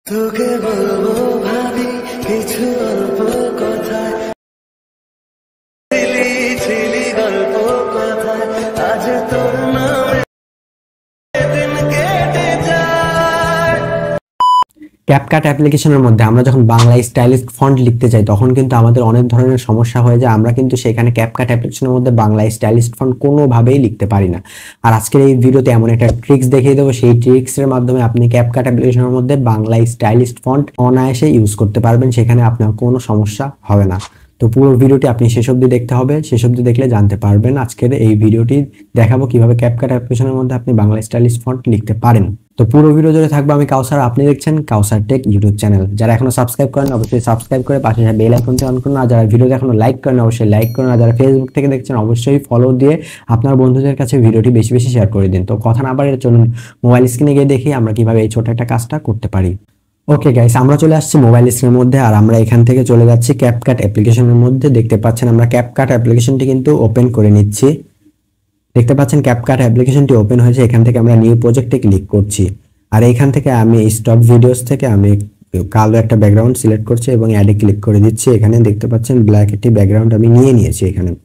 তোকে বলবো ভাবি কিছু অল্প কথায়, ছিলি ছিলি গল্প কথায়, আজ তোর নামে দিন কেটে যায়। ক্যাপকাট অ্যাপ্লিকেশনের মধ্যে আমরা যখন বাংলা স্টাইলিশ ফন্ট লিখতে চাই তখন কিন্তু আমাদের অনেক ধরনের সমস্যা হয়ে যায়। আমরা কিন্তু সেখানে ক্যাপকাট অ্যাপ্লিকেশনের মধ্যে বাংলা স্টাইলিশ ফন্ট কোনোভাবেই লিখতে পারি না। আর আজকের এই ভিডিওতে এমন একটা ট্রিক্স দেখিয়ে দেবো, সেই ট্রিক্সের মাধ্যমে আপনি ক্যাপকাট অ্যাপ্লিকেশনের মধ্যে বাংলা স্টাইলিশ ফন্ট অনায়াসে ইউজ করতে পারবেন, সেখানে আপনার কোনো সমস্যা হবে না। তো পুরো ভিডিওটি আপনি শেষ অবধি দেখতে হবে, শেষ অবধি দেখলে জানতে পারবেন। আজকের এই ভিডিওটি দেখাবো কিভাবে ক্যাপকাট অ্যাপ্লিকেশনের মধ্যে আপনি বাংলা স্টাইলিশ ফন্ট লিখতে পারেন। তো পুরো ভিডিও জুড়ে থাকবো আমি কাউসার, আপনি দেখছেন কাউসার টেক ইউটিউব চ্যানেল। যারা এখনো সাবস্ক্রাইব করেন অবশ্যই সাবস্ক্রাইব করে পাশে বেল আইকনটি অন করুন, আর যারা ভিডিওতে এখনো লাইক করেন অবশ্যই লাইক করুন, আর যারা ফেসবুক থেকে দেখছেন অবশ্যই ফলো দিয়ে আপনার বন্ধুদের কাছে ভিডিওটি বেশি বেশি শেয়ার করে দিন। তো কথা না বাড়িয়ে চলুন মোবাইল স্ক্রিনে গিয়ে দেখি আমরা কিভাবে এই ছোট একটা কাজটা করতে পারি। ওকে গাইস, আমরা চলে আসছি মোবাইল স্ক্রিনের মধ্যে, আর আমরা এখান থেকে চলে যাচ্ছি ক্যাপকাট অ্যাপ্লিকেশনের মধ্যে। দেখতে পাচ্ছেন আমরা ক্যাপকাট অ্যাপ্লিকেশনটি কিন্তু ওপেন করে নিচ্ছি। দেখতে পাচ্ছেন ক্যাপকাট অ্যাপ্লিকেশনটি ওপেন হয়েছে। এখান থেকে আমরা নিউ প্রজেক্টে ক্লিক করছি, আর এখান থেকে আমি স্টক ভিডিওস থেকে আমি কালো একটা ব্যাকগ্রাউন্ড সিলেক্ট করছি এবং অ্যাডে ক্লিক করে দিচ্ছি। এখানে দেখতে পাচ্ছেন ব্ল্যাক একটি ব্যাকগ্রাউন্ড আমি নিয়ে নিয়েছি।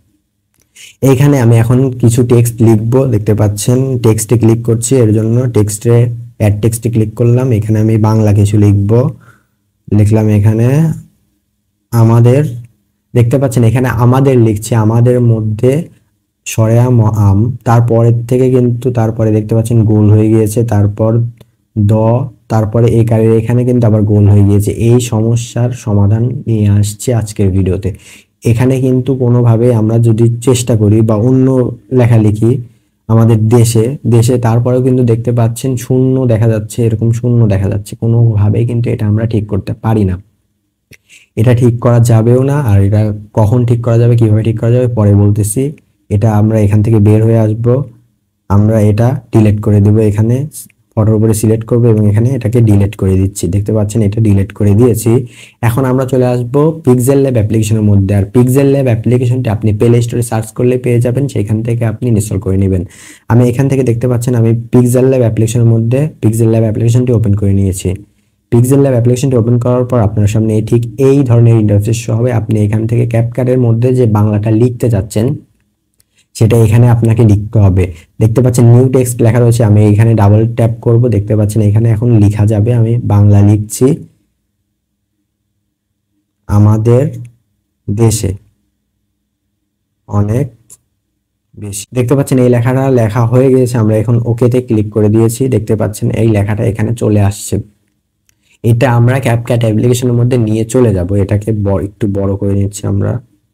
এইখানে আমি এখন কিছু টেক্সট লিখবো। দেখতে পাচ্ছেন টেক্সটে ক্লিক করছি, এর জন্য টেক্সটে অ্যাড টেক্সটে ক্লিক করলাম। এখানে আমি বাংলা কিছু লিখলাম এখানে আমাদের। দেখতে পাচ্ছেন এখানে আমাদের লিখছি, আমাদের মধ্যে সরেয়া আম, তারপরের থেকে কিন্তু তারপরে দেখতে পাচ্ছেন গোল হয়ে গিয়েছে, তারপর তারপরে এখানে কিন্তু আবার গোল হয়ে গিয়েছে। এই সমস্যার সমাধান নিয়ে আসছে আজকের ভিডিওতে। এখানে কিন্তু কোনোভাবে আমরা যদি চেষ্টা করি বা অন্য লেখালেখি আমাদের দেশে তারপরেও কিন্তু দেখতে পাচ্ছেন শূন্য দেখা যাচ্ছে, এরকম শূন্য দেখা যাচ্ছে। কোনোভাবেই কিন্তু এটা আমরা ঠিক করতে পারি না, এটা ঠিক করা যাবেও না। আর এটা কখন ঠিক করা যাবে, কিভাবে ঠিক করা যাবে পরে বলতেছি। এটা আমরা এখান থেকে বের হয়ে আসব, আমরা এটা ডিলিট করে দেব। এখানে ফটোর উপরে সিলেক্ট করব এবং এখানে এটাকে ডিলিট করে দিচ্ছি। দেখতে পাচ্ছেন এটা ডিলিট করে দিয়েছি। এখন আমরা চলে আসব পিক্সেল ল্যাব অ্যাপ্লিকেশনের মধ্যে। আর পিক্সেল ল্যাব অ্যাপ্লিকেশনটি আপনি প্লে স্টোরে সার্চ করলে পেয়ে যাবেন, সেখান থেকে আপনি ইনস্টল করে নেবেন। আমি এখান থেকে দেখতে পাচ্ছেন আমি পিক্সেল ল্যাব অ্যাপ্লিকেশনের মধ্যে পিক্সেল ল্যাব অ্যাপ্লিকেশনটি ওপেন করে নিয়েছি। পিক্সেল ল্যাব অ্যাপ্লিকেশনটি ওপেন করার পর আপনার সামনে ঠিক এই ধরনের ইন্টারফেস শো হবে। আপনি এখান থেকে ক্যাপকাটের মধ্যে যে বাংলাটা লিখতে যাচ্ছেন সেটা এখানে আপনাকে লিখতে হবে। দেখতে পাচ্ছেন নিউ টেক্সট লেখা রয়েছে, আমি এখানে ডাবল ট্যাপ করব। দেখতে পাচ্ছেন এখানে এখন লেখা যাবে, আমি বাংলা লিখছি আমাদের দেশে অনেক বেশি। দেখতে পাচ্ছেন এই লেখাটা লেখা হয়ে গেছে, আমরা এখন ওকেতে ক্লিক করে দিয়েছি। দেখতে পাচ্ছেন এই লেখাটা এখানে চলে আসছে। এটা আমরা ক্যাপকাট অ্যাপ্লিকেশনের মধ্যে নিয়ে চলে যাব। এটাকে একটু বড় করে নিচ্ছি আমরা।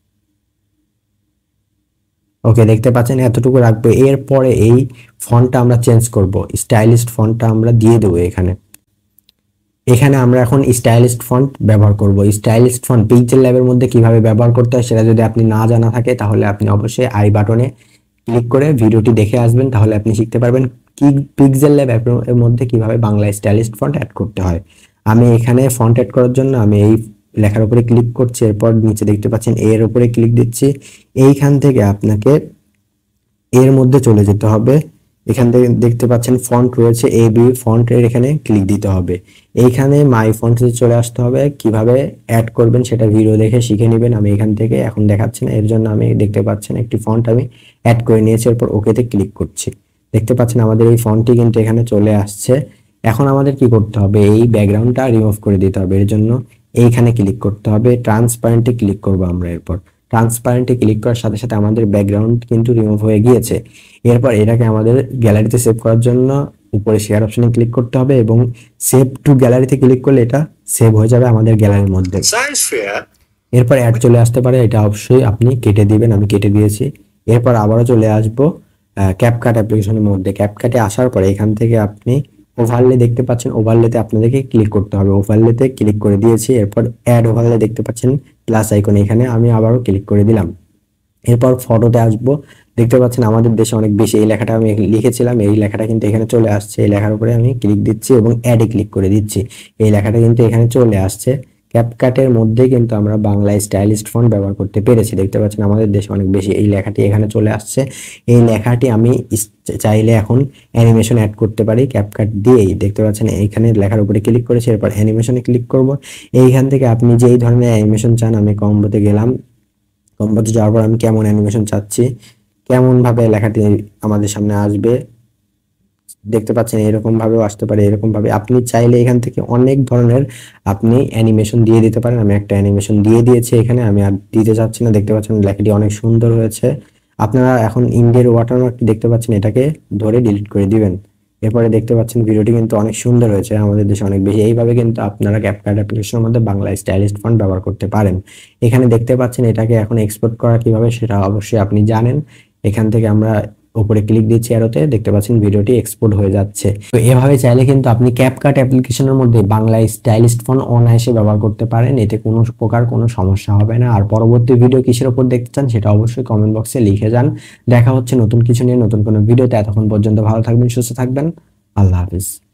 ওকে, দেখতে পাচ্ছেন এতটুকু রাখবো। এরপরে এই ফন্টটা আমরা চেঞ্জ করব, স্টাইলিশ ফন্টটা আমরা দিয়ে দেবো এখানে আমরা এখন স্টাইলিশ ফন্ট ব্যবহার করব। স্টাইলিশ ফন্ট পিক্সেল ল্যাবের মধ্যে কিভাবে ব্যবহার করতে হয় সেটা যদি আপনি না জানা থাকে তাহলে আপনি অবশ্যই আই বাটনে ক্লিক করে ভিডিওটি দেখে আসবেন, তাহলে আপনি শিখতে পারবেন কি পিক্সেল ল্যাব এর মধ্যে কিভাবে বাংলা স্টাইলিশ ফন্ট অ্যাড করতে হয়। আমি এখানে ফন্ট অ্যাড করার জন্য আমি এই লেখার উপরে ক্লিক করছি, এরপর নিচে দেখতে পাচ্ছেন এর উপরে ক্লিক দিচ্ছি। এইখান থেকে আপনাকে এর মধ্যে চলে যেতে হবে। এখান থেকে দেখতে পাচ্ছেন ফন্ট রয়েছে এবি ফন্টের, এখানে ক্লিক দিতে হবে। এইখানে মাই ফন্টে চলে আসতে হবে। কিভাবে অ্যাড করবেন সেটা ভিডিও দেখে শিখে নেবেন, আমি এখান থেকে এখন দেখাচ্ছি না। এর জন্য আমি দেখতে পাচ্ছেন একটি ফন্ট আমি অ্যাড করে নিয়েছি, এরপর ওকেতে ক্লিক করছি। দেখতে পাচ্ছেন আমাদের এই ফন্টটি কিন্তু এখানে চলে আসছে। এখন আমাদের কি করতে হবে, এই ব্যাকগ্রাউন্ডটা রিমুভ করে দিতে হবে। এর জন্য এইখানে ক্লিক করতে হবে, ট্রান্সপারেন্টে ক্লিক করবো আমরা। এরপর ট্রান্সপারেন্টে ক্লিক করার সাথে সাথে আমাদের ব্যাকগ্রাউন্ড কিন্তু রিমুভ হয়ে গিয়েছে। এরপর এটাকে আমাদের গ্যালারিতে সেভ করার জন্য উপরে শেয়ার অপশনে ক্লিক করতে হবে এবং সেভ টু গ্যালারিতে ক্লিক করলে এটা সেভ হয়ে যাবে আমাদের গ্যালারির মধ্যে। এরপর অ্যাড চলে আসতে পারে, এটা অবশ্যই আপনি কেটে দিবেন, আমি কেটে দিয়েছি। এরপর আবারও চলে আসবো ক্যাপকাট অ্যাপ্লিকেশনের মধ্যে। ক্যাপকাটে আসার পরে এখান থেকে আপনি ওভারলে দেখতে পাচ্ছেন, ওভারলেতে আপনাদেরকে ক্লিক করতে হবে। ওভারলেতে ক্লিক করে দিয়েছি। এরপর অ্যাড ওভারলে দেখতে পাচ্ছেন প্লাস আইকন, এখানে আমি আবারও ক্লিক করে দিলাম। এরপর ফটোতে আসবো। দেখতে পাচ্ছেন আমাদের দেশে অনেক বেশি, এই লেখাটা আমি লিখেছিলাম, এই লেখাটা কিন্তু এখানে চলে আসছে। এই লেখার উপরে আমি ক্লিক দিচ্ছি এবং অ্যাডে ক্লিক করে দিচ্ছি। এই লেখাটা কিন্তু এখানে চলে আসছে। ক্যাপকাটের মধ্যে কিন্তু আমরা বাংলা স্টাইলিস্ট ফন্ট ব্যবহার করতে পেরেছি। দেখতে পাচ্ছেন আমাদের দেশে অনেক বেশি এই লেখাটি এখানে চলে আসছে। এই লেখাটি আমি চাইলে এখন অ্যানিমেশন অ্যাড করতে পারি ক্যাপকাট দিয়েই। দেখতে পাচ্ছেন এইখানে লেখার উপরে ক্লিক করেছি, এরপর অ্যানিমেশনে ক্লিক করব। এইখান থেকে আপনি যেই ধরনের অ্যানিমেশন চান, আমি কম্বোতে গেলাম, কম্বোতে যাওয়ার পর আমি কেমন অ্যানিমেশন চাচ্ছি, কেমন ভাবে লেখাটি আমাদের সামনে আসবে, দেখতে পাচ্ছেন এরকম ভাবেও আসতে পারে, এরকম ভাবে আপনি চাইলে এখান থেকে অনেক ধরনের আপনি অ্যানিমেশন দিয়ে দিতে পারেন। আমি একটা অ্যানিমেশন দিয়ে দিয়েছি এখানে, আমি আর দিতে চাচ্ছি না। দেখতে পাচ্ছেন লেখাটি অনেক সুন্দর হয়েছে। আপনারা এখন ইন্ডিয়ার ওয়াটারমার্কটি দেখতে পাচ্ছেন, এটাকে ধরে ডিলিট করে দিবেন। এরপরে দেখতে পাচ্ছেন ভিডিওটি কিন্তু অনেক সুন্দর হয়েছে, আমাদের দেশে অনেক বেশি। এইভাবে কিন্তু আপনারা ক্যাপকাট অ্যাপ্লিকেশনের মধ্যে বাংলা স্টাইলিস্ট ফন্ট ব্যবহার করতে পারেন। এখানে দেখতে পাচ্ছেন এটাকে এখন এক্সপোর্ট করা কিভাবে সেটা অবশ্যই আপনি জানেন। এখান থেকে আমরা উপরে ক্লিক দিচ্ছি অ্যারোতে, দেখতে পাচ্ছেন ভিডিওটি এক্সপোর্ট হয়ে যাচ্ছে। তো এভাবে চাইলে কিন্তু আপনি ক্যাপকাট অ্যাপ্লিকেশনের মধ্যে বাংলা স্টাইলিস্ট ফন্ট অনায়াসে ব্যবহার করতে পারেন, এতে কোনো প্রকার কোনো সমস্যা হবে না। আর পরবর্তী ভিডিও কিসের উপর দেখতে চান সেটা অবশ্যই কমেন্ট বক্সে লিখে যান। দেখা হচ্ছে নতুন কিছু নিয়ে নতুন কোনো ভিডিওতে। এতক্ষণ পর্যন্ত ভালো থাকবেন, সুস্থ থাকবেন, আল্লাহ হাফিজ।